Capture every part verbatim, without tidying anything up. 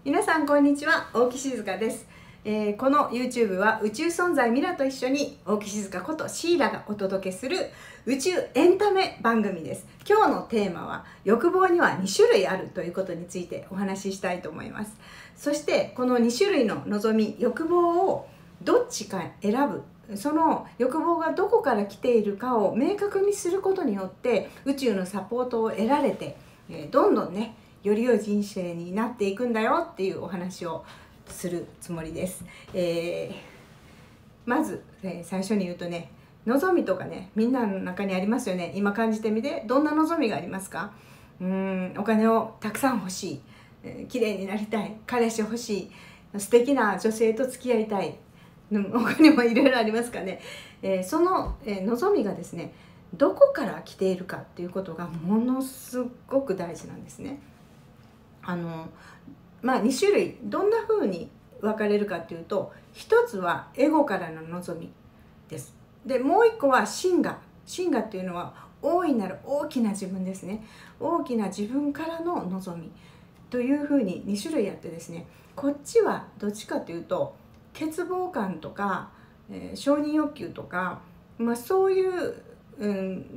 皆さんこんにちは、大木静香です、えー、この YouTube は宇宙存在ミラと一緒に大木静香ことシーラがお届けする宇宙エンタメ番組です。今日のテーマは欲望にはに種類あるということについてお話ししたいと思います。そしてこのに種類の望み、欲望をどっちか選ぶ、その欲望がどこから来ているかを明確にすることによって宇宙のサポートを得られて、えー、どんどんねより良い人生になっていくんだよっていうお話をするつもりです。えー、まず、えー、最初に言うとね、望みとかね、みんなの中にありますよね。今感じてみて、どんな望みがありますか？うーん、お金をたくさん欲しい、えー、綺麗になりたい、彼氏欲しい、素敵な女性と付き合いたい、他にもいろいろありますかね。えー、その、えー、望みがですね、どこから来ているかっていうことがものすごく大事なんですね。あのまあ、に種類どんな風に分かれるかっていうと、一つはエゴからの望みです。でもう一個は真我。真我っていうのは大いなる大きな自分ですね。大きな自分からの望みという風にに種類あってですね、こっちはどっちかというと欠乏感とか、えー、承認欲求とか、まあ、そういううん、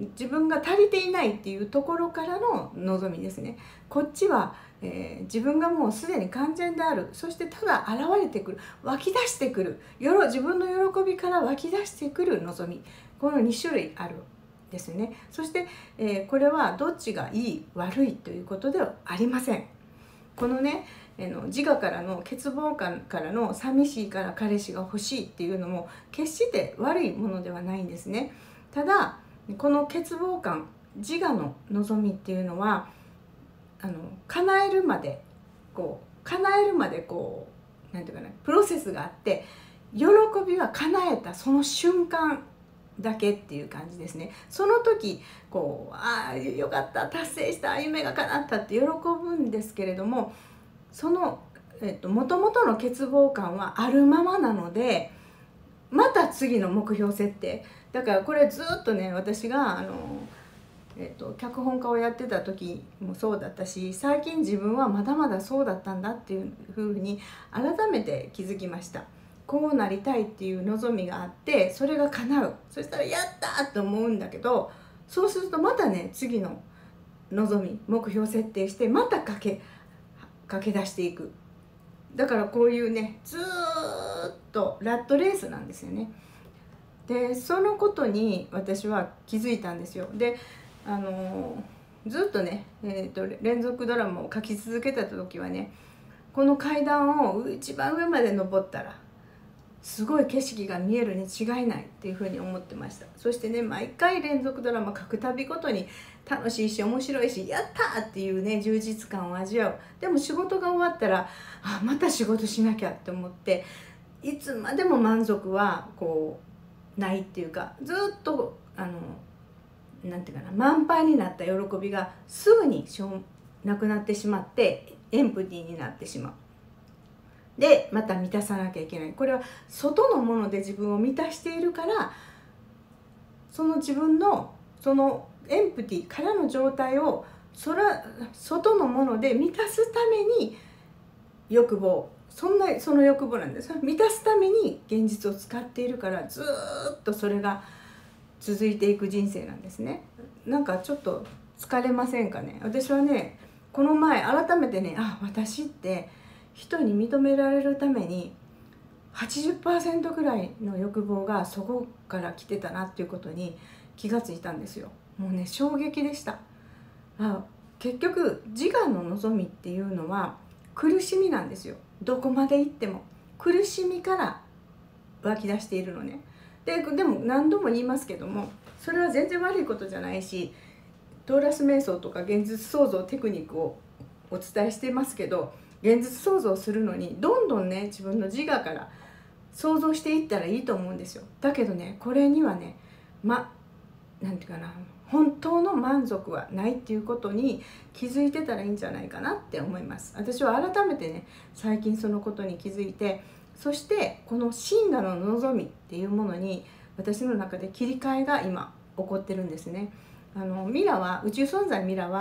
自分が足りていないっていうところからの望みですね。こっちは、えー、自分がもうすでに完全である、そしてただ現れてくる、湧き出してくる、よろ自分の喜びから湧き出してくる望み、このに種類あるですね。そして、えー、これはどっちがいい悪いということではありません。このね、えの自我からの欠乏感からの寂しいから彼氏が欲しいっていうのも決して悪いものではないんですね。ただこの欠乏感、自我の望みっていうのはあの叶えるまでこう叶えるまでこうなんていうかな、プロセスがあって、喜びは叶えたその瞬間だけっていう感じですね。その時こうああよかった、達成した、夢が叶ったって喜ぶんですけれども、そのえっと元々の欠乏感はあるままなので、また次の目標設定だから、これずっとね、私があの、えっと、脚本家をやってた時もそうだったし、最近自分はまだまだそうだったんだっていうふうに改めて気づきました。こうなりたいっていう望みがあって、それが叶う、そしたらやったと思うんだけど、そうするとまたね、次の望み目標設定してまた駆け駆け出していく。だからこういうね、ずーっとラットレースなんですよね。でそのことに私は気づいたんですよ。であのずっとね、えーと、連続ドラマを書き続けた時はね、この階段を一番上まで登ったらすごい景色が見えるに違いないっていうふうに思ってました。そしてね、毎回連続ドラマ書くたびごとに楽しいし面白いし、やったーっていうね、充実感を味わう。でも仕事が終わったら、あまた仕事しなきゃって思って、いつまでも満足はこうないっていうか、ずっとあのなんていうかな、満杯になった喜びがすぐになくなってしまってエンプティーになってしまう。でまた満たさなきゃいけない。これは外のもので自分を満たしているから、その自分のそのエンプティーからの状態をそら外のもので満たすために欲望、そんなその欲望なんです。満たすために現実を使っているから、ずっとそれが続いていく人生なんですね。なんかちょっと疲れませんかね。私はね、この前改めてね、あ私って人に認められるために はちじゅっパーセント くらいの欲望がそこから来てたなっていうことに気がついたんですよ。もうね、衝撃でした。あ結局自我の望みっていうのは苦しみなんですよ。どこまで行っても苦しみから湧き出しているのね。ででも何度も言いますけども、それは全然悪いことじゃないし、トーラス瞑想とか現実創造テクニックをお伝えしてますけど、現実創造するのにどんどんね、自分の自我から想像していったらいいと思うんですよ。だけどね、これにはね、まなんていうかな、本当の満足はないっていうことに気づいてたらいいんじゃないかなって思います。私は改めてね、最近そのことに気づいて、そしてこの真我の望みっていうものに私の中で切り替えが今起こってるんですね。あのミラは宇宙存在ミラは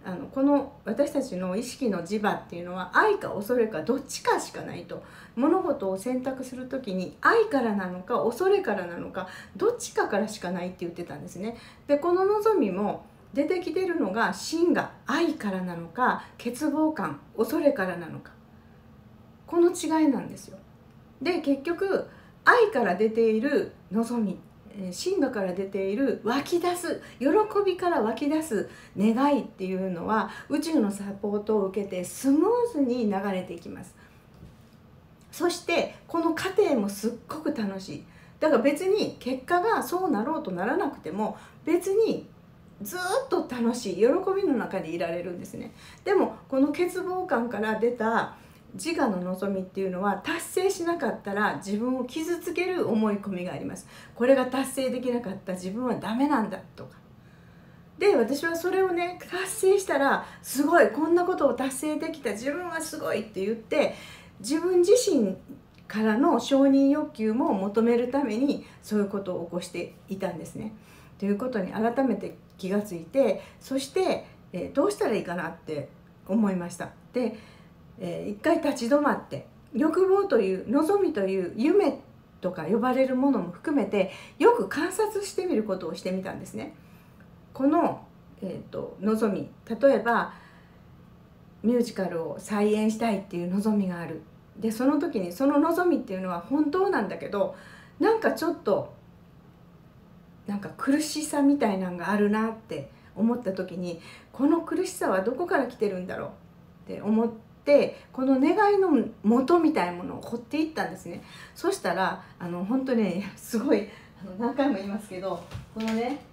あのこの私たちの意識の磁場っていうのは愛か恐れかどっちかしかないと。物事を選択する時に愛からなのか恐れからなのかどっちかからしかないって言ってたんですね。でこの望みも出てきてるのが真が愛からなのか欠乏感恐れからなのか、この違いなんですよ。で結局愛から出ている望み、真我から出ている湧き出す喜びから湧き出す願いっていうのは宇宙のサポートを受けてスムーズに流れていきます。そしてこの過程もすっごく楽しい。だから別に結果がそうなろうとならなくても別にずっと楽しい喜びの中でいられるんですね。でもこの欠乏感から出た自我の望みっていうのは達成しなかったら自分を傷つける思い込みがあります。これが達成できなかった自分はダメなんだとか。で私はそれをね達成したらすごいこんなことを達成できた自分はすごいって言って自分自身からの承認欲求も求めるためにそういうことを起こしていたんですね。ということに改めて気がついて、そして、えー、どうしたらいいかなって思いました。で、えー、一回立ち止まって欲望という望みという夢とか呼ばれるものも含めてよく観察してみることをしてみたんですね。この、えーと、望み、例えばミュージカルを再演したいっていう望みがある。でその時にその望みっていうのは本当なんだけどなんかちょっとなんか苦しさみたいなのがあるなって思った時にこの苦しさはどこから来てるんだろうって思ってこの願いの元みたいなものを掘っていったんですね。そしたらあの本当ねすごいあの何回も言いますけどこのね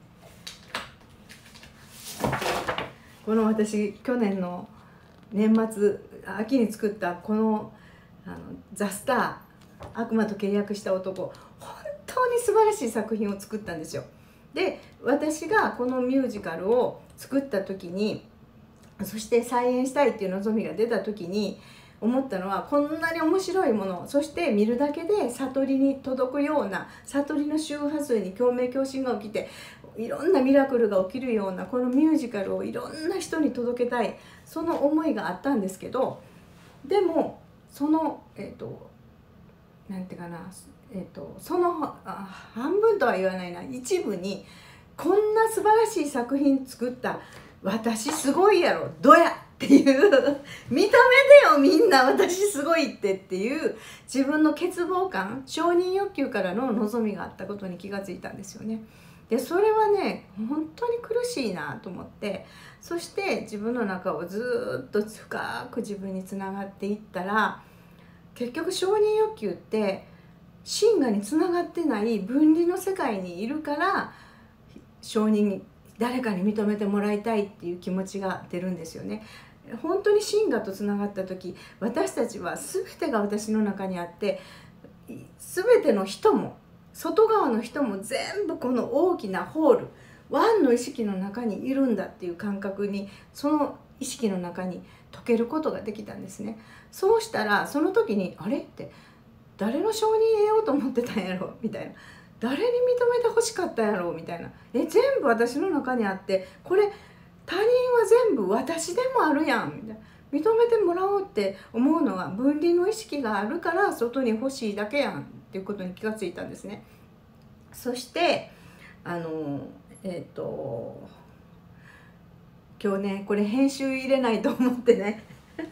この私去年の年末秋に作ったこのあのザ・スター悪魔と契約した男、本当に素晴らしい作品を作ったんですよ。で私がこのミュージカルを作った時にそして再演したいっていう望みが出た時に思ったのはこんなに面白いものそして見るだけで悟りに届くような悟りの周波数に共鳴共振が起きていろんなミラクルが起きるようなこのミュージカルをいろんな人に届けたいその思いがあったんですけど、でもそのえっとなんていうかな、えっとそのあ半分とは言わないな一部にこんな素晴らしい作品作った私すごいやろどやっていう認めてよみんな私すごいってっていう自分の欠乏感承認欲求からの望みがあったことに気がついたんですよね。でそれはね本当に苦しいなと思って、そして自分の中をずっと深く自分につながっていったら結局承認欲求って真我につながってない分離の世界にいるから承認誰かに認めてもらいたいっていう気持ちが出るんですよね。本当に真我とつながった時私たちは全てが私の中にあって全ての人も外側の人も全部この大きなホールワンの意識の中にいるんだっていう感覚にその意識の中に溶けることができたんですね。そうしたらその時にあれって誰の承認得ようと思ってたんやろみたいな、誰に認めてほしかったやろみたいな、え全部私の中にあってこれ他人は全部私でもあるやんみたいな、認めてもらおうって思うのは分離の意識があるから外に欲しいだけやんっていうことに気がついたんですね。そしてあのえっ、ー、と今日ねこれ編集入れないと思ってね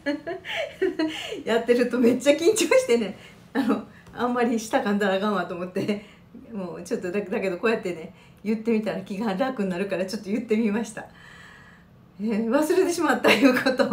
やってるとめっちゃ緊張してねあのあんまりしたかんだらあかんわと思ってもうちょっとだだけどこうやってね言ってみたら気が楽になるからちょっと言ってみました。えー、忘れてしまったいうこと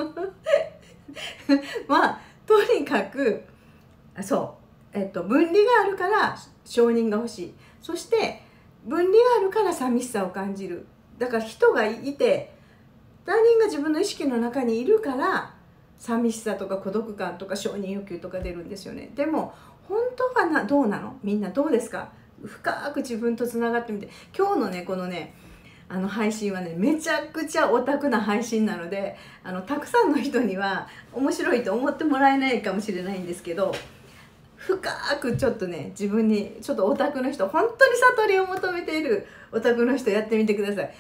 まあとにかくそう、えっと、分離があるから承認が欲しい、そして分離があるから寂しさを感じる。だから人がいて他人が自分の意識の中にいるから寂しさとか孤独感とか承認欲求とか出るんですよね。でも本当はなどうなの？みんなどうですか？深く自分とつながってみて、今日のねこのねあの配信はねめちゃくちゃオタクな配信なのであのたくさんの人には面白いと思ってもらえないかもしれないんですけど、深くちょっとね自分にちょっとオタクの人本当に悟りを求めているオタクの人やってみてください。深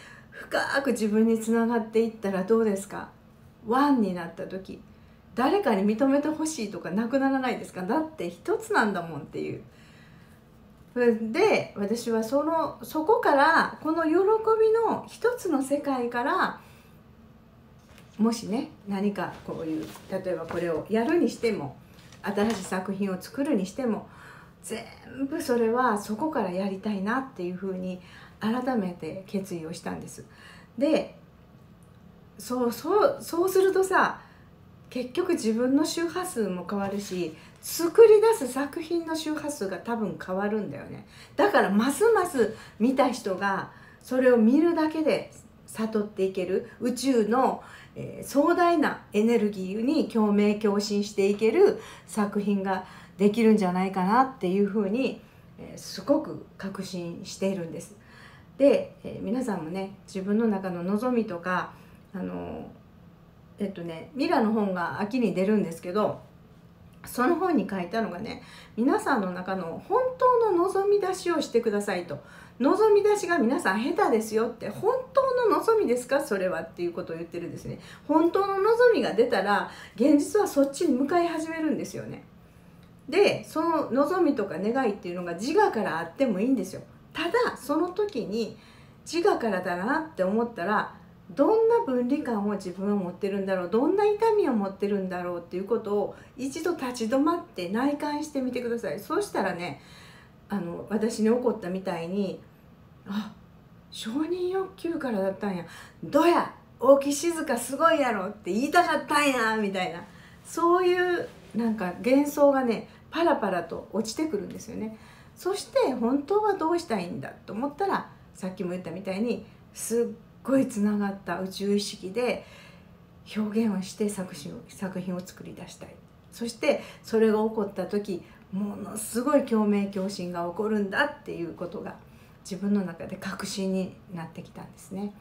深く自分につながっていったらどうですか。ワンになった時、誰かに認めてほしいとかなくならないですか。だって一つなんだもんっていう。で私はそのそこからこの喜びの一つの世界から、もしね何かこういう例えばこれをやるにしても新しい作品を作るにしても、全部それはそこからやりたいなっていうふうに改めて決意をしたんです。でそうそうそうするとさ、結局自分の周波数も変わるし、作り出す作品の周波数が多分変わるんだよね。だからますます見た人がそれを見るだけで悟っていける、宇宙の、えー、壮大なエネルギーに共鳴共振していける作品ができるんじゃないかなっていうふうに、えー、すごく確信しているんです。で、えー、皆さんもね自分の中の望みとかあのえっとねミラの本が秋に出るんですけど、その本に書いたのがね、皆さんの中の本当の望み出しをしてくださいと。望み出しが皆さん下手ですよって、本当の望みですかそれはっていうことを言ってるんですね。本当の望みが出たら現実はそっちに向かい始めるんですよね。でその望みとか願いっていうのが自我からあってもいいんですよ。ただその時に自我からだなって思ったら、どんな分離感を自分は持ってるんだろう、どんな痛みを持ってるんだろうっていうことを一度立ち止まって内観してみてください。そうしたらね、あの私に起こったみたいに、あ、承認欲求からだったんや、どや大木静香すごいやろって言いたかったんやみたいな、そういうなんか幻想がねパラパラと落ちてくるんですよね。そして本当はどうしたいんだと思ったら、さっきも言ったみたいにすっごいつながった宇宙意識で表現をして作品を作品を作り出したい。そしてそれが起こった時、ものすごい共鳴共振が起こるんだっていうことが自分の中で確信になってきたんですね。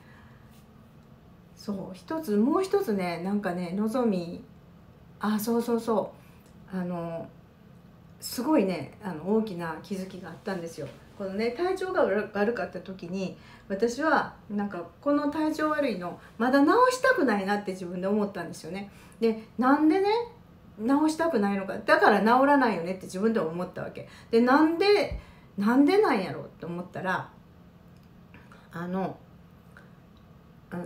そう一つもう一つね、なんかね望み、あそうそうそうあのすごいねあの大きな気づきがあったんですよ。このね体調が悪かった時に、私はなんかこの体調悪いのまだ治したくないなって自分で思ったんですよね。でなんでね治したくないのか、だから治らないよねって自分でも思ったわけで、なんでなんでなんやろうって思ったら、あのあの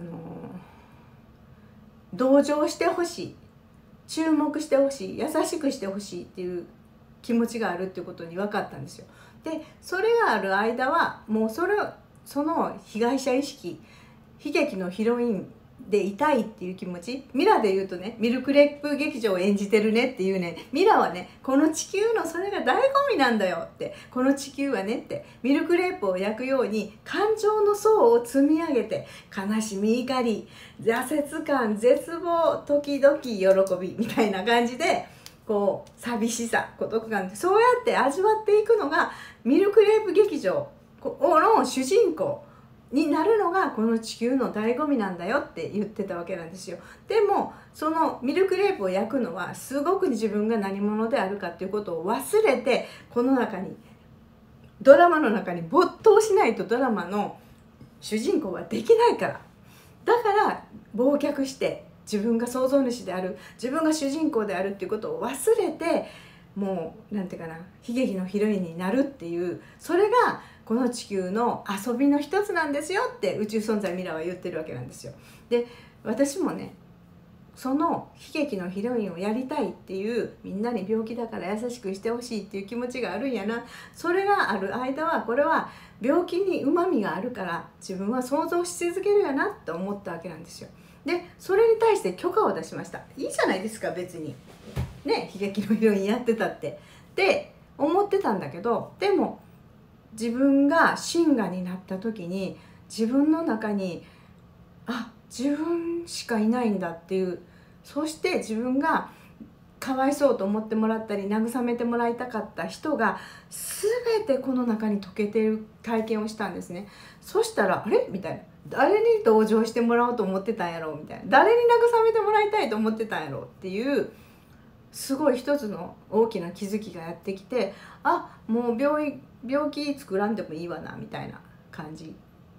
同情してほしい、注目してほしい、優しくしてほしいっていう気持ちがあるっていうことに分かったんですよ。でそれがある間はもうそれその被害者意識、悲劇のヒロインでいたいっていう気持ち、ミラで言うとねミルクレープ劇場を演じてるねっていうね、ミラはねこの地球のそれが醍醐味なんだよって、この地球はねってミルクレープを焼くように感情の層を積み上げて、悲しみ、怒り、挫折感、絶望、時々喜びみたいな感じで、こう寂しさ、孤独感、そうやって味わっていくのがミルクレープ劇場の主人公になるのがこの地球の醍醐味なんだよって言ってたわけなんですよ。でもそのミルクレープを焼くのはすごく自分が何者であるかっていうことを忘れて、この中にドラマの中に没頭しないとドラマの主人公はできないから。だから忘却して自分が創造主である、自分が主人公であるっていうことを忘れて、もうなんていうかな、悲劇のヒロインになるっていう、それがこの地球の遊びの一つなんですよって宇宙存在ミラは言ってるわけなんですよ。で私もねその悲劇のヒロインをやりたいっていう、みんなに病気だから優しくしてほしいっていう気持ちがあるんやな。それがある間はこれは病気にうまみがあるから自分は想像し続けるやなって思ったわけなんですよ。でそれに対して許可を出しました。いいじゃないですか別にね、悲劇のヒロインやってたってって思ってたんだけど、でも自分が真我になった時に自分の中に、あ、自分しかいないんだっていう、そして自分がかわいそうと思ってもらったり慰めてもらいたかった人が全てこの中に溶けている体験をしたんですね。そしたらあれみたいな、誰に同情してもらおうと思ってたんやろうみたいな、誰に慰めてもらいたいと思ってたんやろうっていう、すごい一つの大きな気づきがやってきて、あ、もう病院病気作らんでもいいわなみたいな感じ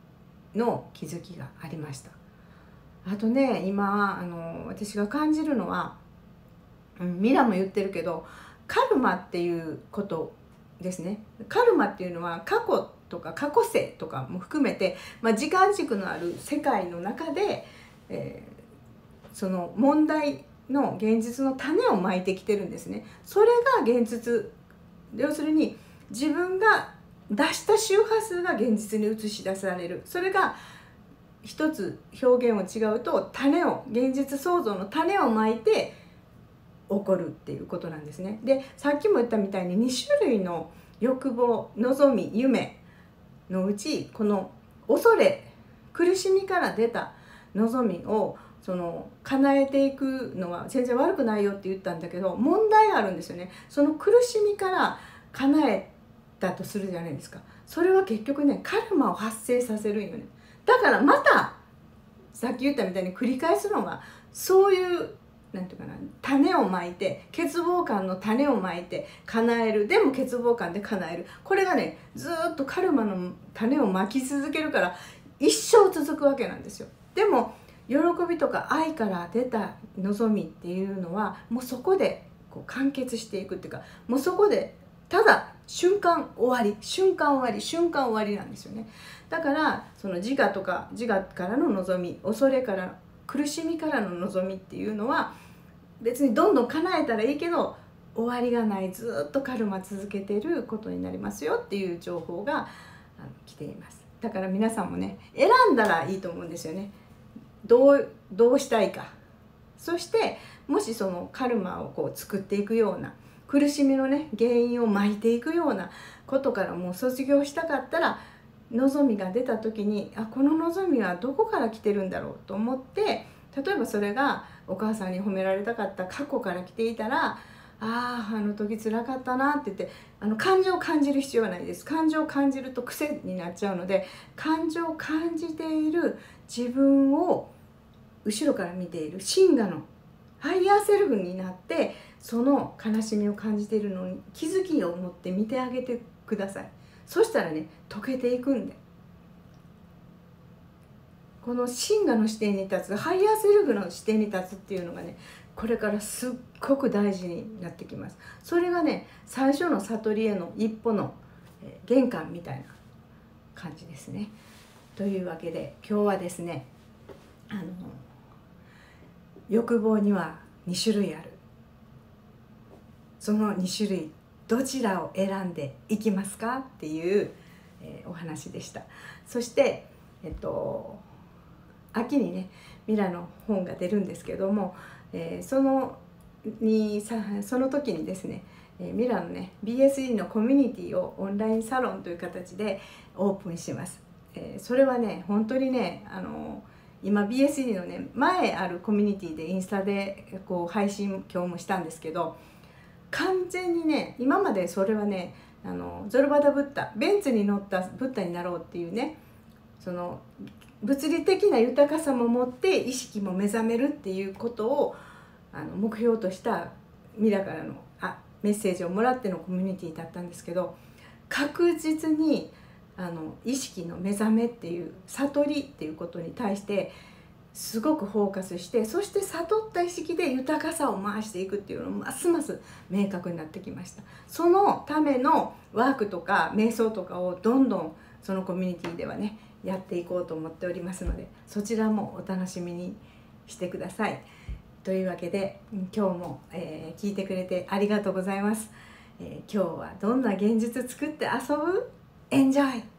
の気づきがありました。あとね、今あの私が感じるのは、うん、ミラも言ってるけど、カルマっていうことですね。カルマっていうのは過去とか過去世とかも含めて、まあ、時間軸のある世界の中で、えー、その問題の現実の種をまいてきてるんですね。それが現実、要するに自分が出した周波数が現実に映し出される。それが一つ表現を違うと、種を、現実創造の種をまいて起こるっていうことなんですね。で、さっきも言ったみたいにに種類の欲望、望み、夢のうち、この恐れ、苦しみから出た望みをその叶えていくのは全然悪くないよって言ったんだけど、問題があるんですよね。その苦しみから叶えたとするじゃないですか。それは結局ね、カルマを発生させるんよね。だからまたさっき言ったみたいに繰り返すのが、そういうなんていうかな、種をまいて、欠乏感の種をまいて叶える。でも欠乏感で叶える。これがね、ずっとカルマの種をまき続けるから一生続くわけなんですよ。でも喜びとか愛から出た望みっていうのは、もうそこでこう完結していくっていうか、もうそこでただ瞬間終わり、瞬間終わり、瞬間終わりなんですよね。だからその自我とか、自我からの望み、恐れから、苦しみからの望みっていうのは別にどんどん叶えたらいいけど終わりがない、ずっとカルマ続けてることになりますよっていう情報があの来ています。だから皆さんもね、選んだらいいと思うんですよね。どう、どうしたいか。そしてもしそのカルマをこう作っていくような、苦しみのね原因をまいていくようなことからもう卒業したかったら、望みが出た時に、あ、この望みはどこから来てるんだろうと思って、例えばそれがお母さんに褒められたかった過去から来ていたら、ああ、あの時つらかったなって言って、あの感情を感じる必要はないです。感情を感じると癖になっちゃうので、感情を感じている自分を後ろから見ている真我のハイヤーセルフになって、その悲しみを感じているのに気づきを持って見てあげてください。そしたらね、溶けていくんで、この真我の視点に立つ、ハイヤーセルフの視点に立つっていうのがね、これからすっごく大事になってきます。それがね、最初の悟りへの一歩の玄関みたいな感じですね。というわけで今日はですね、あの欲望にはに種類ある。そのに種類どちらを選んでいきますかっていう、えー、お話でした。そしてえっと秋にねミラの本が出るんですけども、えー、そのにさその時にですね、えー、ミラのね ビーエスディー のコミュニティをオンラインサロンという形でオープンします。えー、それはね本当にね、あの今 ビーエスディー のね前あるコミュニティでインスタでこう配信今日もしたんですけど、完全にね、今までそれはね、あのゾルバダブッダ、ベンツに乗ったブッダになろうっていうね、その物理的な豊かさも持って意識も目覚めるっていうことをあの目標としたミラからのあメッセージをもらってのコミュニティだったんですけど、確実にあの意識の目覚めっていう悟りっていうことに対してすごくフォーカスして、そして悟った意識で豊かさを回していくっていうのをますます明確になってきました。そのためのワークとか瞑想とかをどんどんそのコミュニティではねやっていこうと思っておりますので、そちらもお楽しみにしてください。というわけで今日も、えー、聞いてくれてありがとうございます。えー、今日はどんな現実作って遊ぶ？エンジョイ！